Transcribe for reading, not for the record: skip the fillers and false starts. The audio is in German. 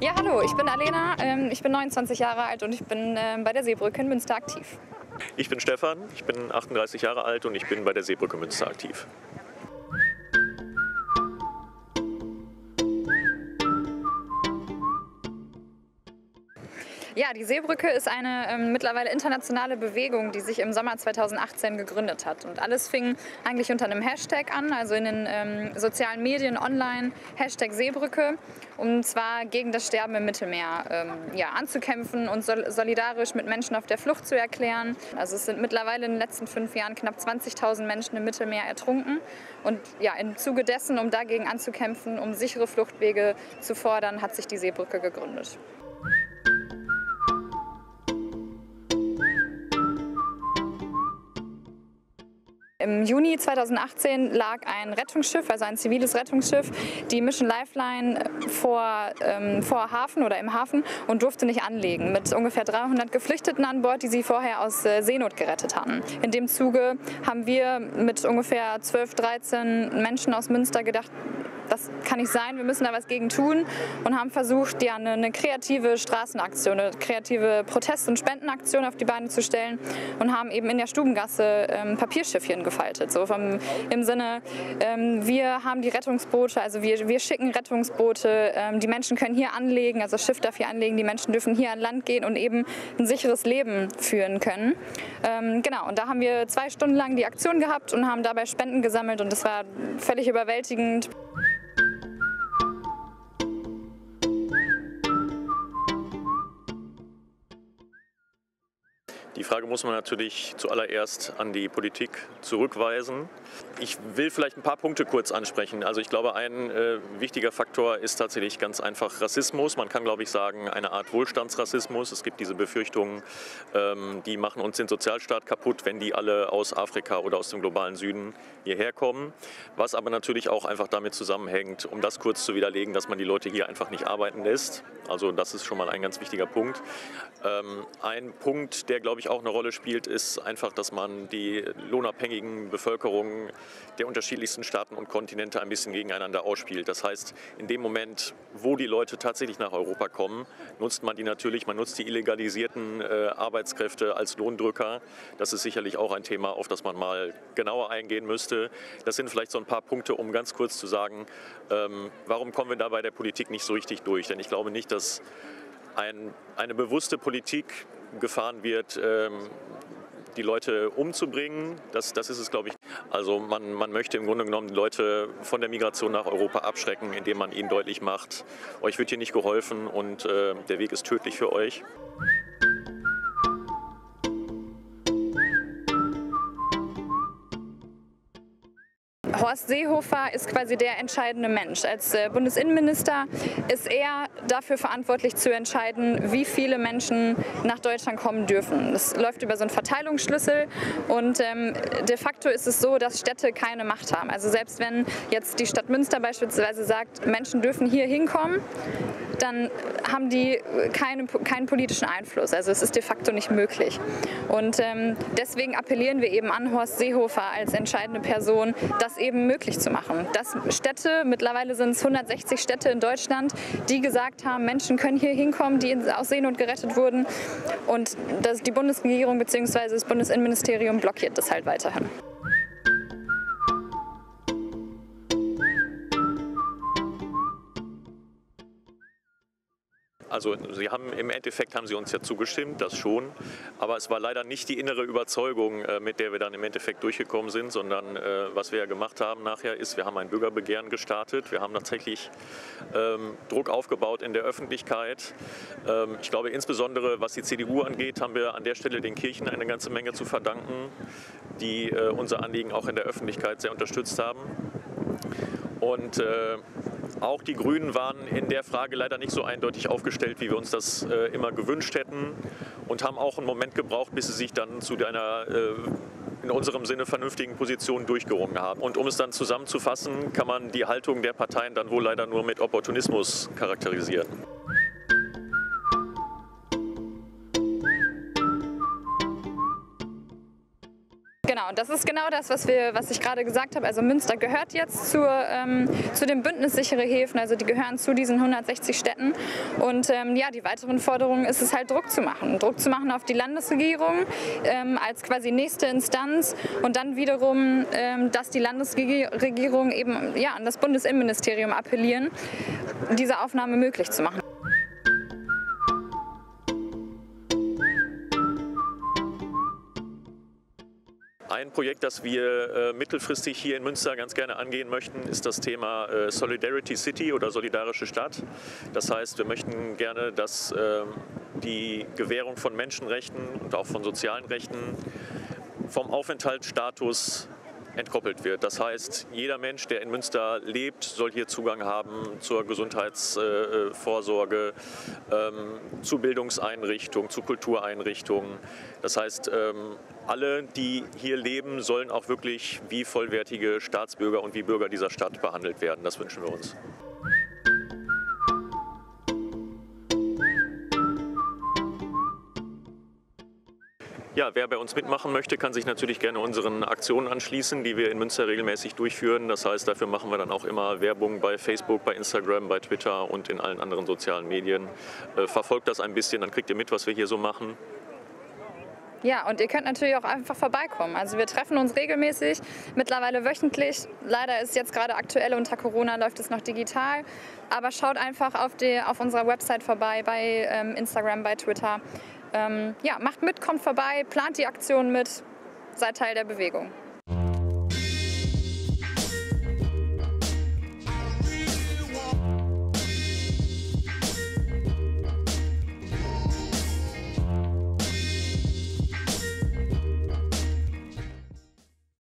Ja, hallo, ich bin Alena, ich bin 29 Jahre alt und ich bin bei der Seebrücke in Münster aktiv. Ich bin Stefan, ich bin 38 Jahre alt und ich bin bei der Seebrücke Münster aktiv. Ja, die Seebrücke ist eine mittlerweile internationale Bewegung, die sich im Sommer 2018 gegründet hat. Und alles fing eigentlich unter einem Hashtag an, also in den sozialen Medien online, Hashtag Seebrücke, um zwar gegen das Sterben im Mittelmeer anzukämpfen und solidarisch mit Menschen auf der Flucht zu erklären. Also es sind mittlerweile in den letzten 5 Jahren knapp 20.000 Menschen im Mittelmeer ertrunken. Und ja, im Zuge dessen, um dagegen anzukämpfen, um sichere Fluchtwege zu fordern, hat sich die Seebrücke gegründet. Im Juni 2018 lag ein Rettungsschiff, also ein ziviles Rettungsschiff, die Mission Lifeline vor Hafen oder im Hafen und durfte nicht anlegen, mit ungefähr 300 Geflüchteten an Bord, die sie vorher aus Seenot gerettet hatten. In dem Zuge haben wir mit ungefähr 12, 13 Menschen aus Münster gedacht, das kann nicht sein, wir müssen da was gegen tun und haben versucht, ja, eine kreative Straßenaktion, eine kreative Protest- und Spendenaktion auf die Beine zu stellen und haben eben in der Stubengasse Papierschiffchen gefaltet. So im Sinne, wir haben die Rettungsboote, also wir schicken Rettungsboote, die Menschen können hier anlegen, also das Schiff darf hier anlegen, die Menschen dürfen hier an Land gehen und eben ein sicheres Leben führen können. Genau, und da haben wir 2 Stunden lang die Aktion gehabt und haben dabei Spenden gesammelt und das war völlig überwältigend. Die Frage muss man natürlich zuallererst an die Politik zurückweisen. Ich will vielleicht ein paar Punkte kurz ansprechen. Also ich glaube, ein wichtiger Faktor ist tatsächlich ganz einfach Rassismus. Man kann, glaube ich, sagen, eine Art Wohlstandsrassismus. Es gibt diese Befürchtungen, die machen uns den Sozialstaat kaputt, wenn die alle aus Afrika oder aus dem globalen Süden hierher kommen. Was aber natürlich auch einfach damit zusammenhängt, um das kurz zu widerlegen, dass man die Leute hier einfach nicht arbeiten lässt. Also das ist schon mal ein ganz wichtiger Punkt. Ein Punkt, der, glaube ich, auch eine Rolle spielt, ist einfach, dass man die lohnabhängigen Bevölkerungen der unterschiedlichsten Staaten und Kontinente ein bisschen gegeneinander ausspielt. Das heißt, in dem Moment, wo die Leute tatsächlich nach Europa kommen, nutzt man die natürlich, man nutzt die illegalisierten Arbeitskräfte als Lohndrücker. Das ist sicherlich auch ein Thema, auf das man mal genauer eingehen müsste. Das sind vielleicht so ein paar Punkte, um ganz kurz zu sagen, warum kommen wir da bei der Politik nicht so richtig durch? Denn ich glaube nicht, dass eine bewusste Politik gefahren wird, die Leute umzubringen. Das ist es, glaube ich. Also man möchte im Grunde genommen die Leute von der Migration nach Europa abschrecken, indem man ihnen deutlich macht, euch wird hier nicht geholfen und der Weg ist tödlich für euch. Horst Seehofer ist quasi der entscheidende Mensch. Als Bundesinnenminister ist er dafür verantwortlich zu entscheiden, wie viele Menschen nach Deutschland kommen dürfen. Das läuft über so einen Verteilungsschlüssel und de facto ist es so, dass Städte keine Macht haben. Also selbst wenn jetzt die Stadt Münster beispielsweise sagt, Menschen dürfen hier hinkommen, dann haben die keinen politischen Einfluss. Also es ist de facto nicht möglich. Und deswegen appellieren wir eben an Horst Seehofer als entscheidende Person, das eben möglich zu machen. Dass Städte, mittlerweile sind es 160 Städte in Deutschland, die gesagt haben, Menschen können hier hinkommen, die aus Seenot gerettet wurden. Und die Bundesregierung bzw. das Bundesinnenministerium blockiert das halt weiterhin. Also im Endeffekt haben sie uns ja zugestimmt, das schon, aber es war leider nicht die innere Überzeugung, mit der wir dann im Endeffekt durchgekommen sind, sondern was wir ja gemacht haben nachher ist, wir haben ein Bürgerbegehren gestartet, wir haben tatsächlich Druck aufgebaut in der Öffentlichkeit. Ich glaube insbesondere, was die CDU angeht, haben wir an der Stelle den Kirchen eine ganze Menge zu verdanken, die unser Anliegen auch in der Öffentlichkeit sehr unterstützt haben. Und auch die Grünen waren in der Frage leider nicht so eindeutig aufgestellt, wie wir uns das immer gewünscht hätten und haben auch einen Moment gebraucht, bis sie sich dann zu einer in unserem Sinne vernünftigen Position durchgerungen haben. Und um es dann zusammenzufassen, kann man die Haltung der Parteien dann wohl leider nur mit Opportunismus charakterisieren. Genau, Genau, das ist genau das, was ich gerade gesagt habe. Also Münster gehört jetzt zu dem Bündnis Sichere Häfen, also die gehören zu diesen 160 Städten. Und ja, die weiteren Forderungen ist es halt Druck zu machen. Druck zu machen auf die Landesregierung als quasi nächste Instanz und dann wiederum, dass die Landesregierung eben ja, an das Bundesinnenministerium appellieren, diese Aufnahme möglich zu machen. Ein Projekt, das wir mittelfristig hier in Münster ganz gerne angehen möchten, ist das Thema Solidarity City oder solidarische Stadt. Das heißt, wir möchten gerne, dass die Gewährung von Menschenrechten und auch von sozialen Rechten vom Aufenthaltsstatus entkoppelt wird. Das heißt, jeder Mensch, der in Münster lebt, soll hier Zugang haben zur Gesundheitsvorsorge, zu Bildungseinrichtungen, zu Kultureinrichtungen. Das heißt, alle, die hier leben, sollen auch wirklich wie vollwertige Staatsbürger und wie Bürger dieser Stadt behandelt werden. Das wünschen wir uns. Ja, wer bei uns mitmachen möchte, kann sich natürlich gerne unseren Aktionen anschließen, die wir in Münster regelmäßig durchführen. Das heißt, dafür machen wir dann auch immer Werbung bei Facebook, bei Instagram, bei Twitter und in allen anderen sozialen Medien. Verfolgt das ein bisschen, dann kriegt ihr mit, was wir hier so machen. Ja, und ihr könnt natürlich auch einfach vorbeikommen. Also wir treffen uns regelmäßig, mittlerweile wöchentlich. Leider ist jetzt gerade aktuell unter Corona, läuft es noch digital. Aber schaut einfach auf unserer Website vorbei, bei Instagram, bei Twitter. Ja, macht mit, kommt vorbei, plant die Aktion mit, seid Teil der Bewegung.